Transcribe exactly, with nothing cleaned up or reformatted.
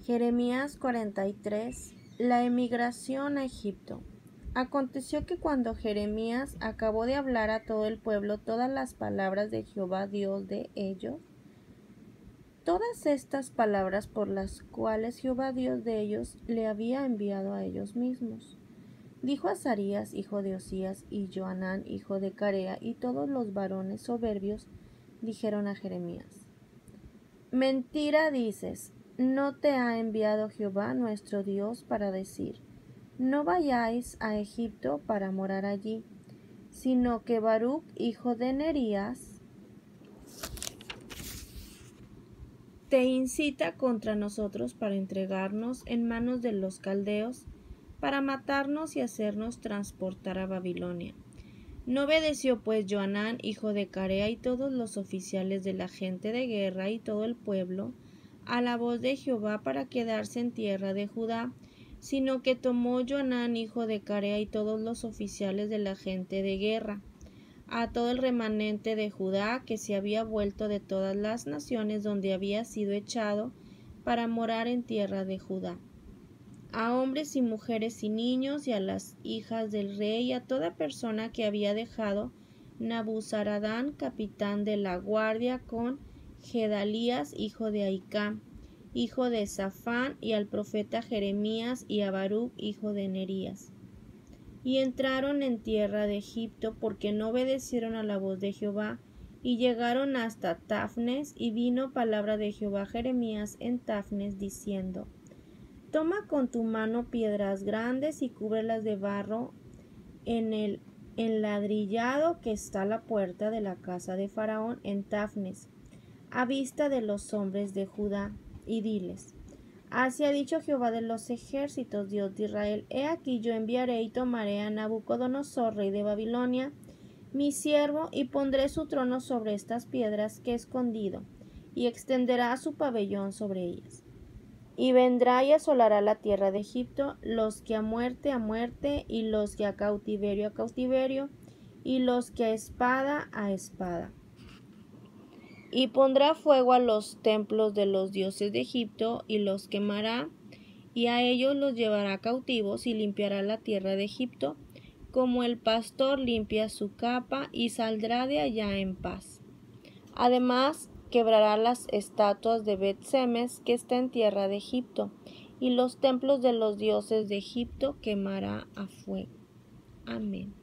Jeremías cuarenta y tres. La emigración a Egipto. Aconteció que cuando Jeremías acabó de hablar a todo el pueblo todas las palabras de Jehová Dios de ellos, todas estas palabras por las cuales Jehová Dios de ellos le había enviado a ellos mismos, dijo Azarías hijo de Osías y Johanán hijo de Carea y todos los varones soberbios dijeron a Jeremías: Mentira dices, no te ha enviado Jehová nuestro Dios para decir: no vayáis a Egipto para morar allí, sino que Baruc hijo de Nerías te incita contra nosotros para entregarnos en manos de los caldeos, para matarnos y hacernos transportar a Babilonia. No obedeció pues Johanán hijo de Carea y todos los oficiales de la gente de guerra y todo el pueblo a la voz de Jehová para quedarse en tierra de Judá, sino que tomó Johanán hijo de Carea y todos los oficiales de la gente de guerra, a todo el remanente de Judá que se había vuelto de todas las naciones donde había sido echado para morar en tierra de Judá, a hombres y mujeres y niños y a las hijas del rey y a toda persona que había dejado Nabuzaradán capitán de la guardia con Gedalías hijo de Ahicam hijo de Safán y al profeta Jeremías y a Baruc hijo de Nerías. Y entraron en tierra de Egipto porque no obedecieron a la voz de Jehová, y llegaron hasta Tafnes, y vino palabra de Jehová a Jeremías en Tafnes diciendo: Toma con tu mano piedras grandes y cúbrelas de barro en el enladrillado que está a la puerta de la casa de Faraón en Tafnes, a vista de los hombres de Judá, y diles: Así ha dicho Jehová de los ejércitos, Dios de Israel: He aquí yo enviaré y tomaré a Nabucodonosor, rey de Babilonia, mi siervo, y pondré su trono sobre estas piedras que he escondido, y extenderá su pabellón sobre ellas. Y vendrá y asolará la tierra de Egipto, los que a muerte a muerte, y los que a cautiverio a cautiverio, y los que a espada a espada. Y pondrá fuego a los templos de los dioses de Egipto, y los quemará, y a ellos los llevará cautivos, y limpiará la tierra de Egipto, como el pastor limpia su capa, y saldrá de allá en paz. Además, quebrará las estatuas de Bet-Semes que está en tierra de Egipto, y los templos de los dioses de Egipto quemará a fuego. Amén.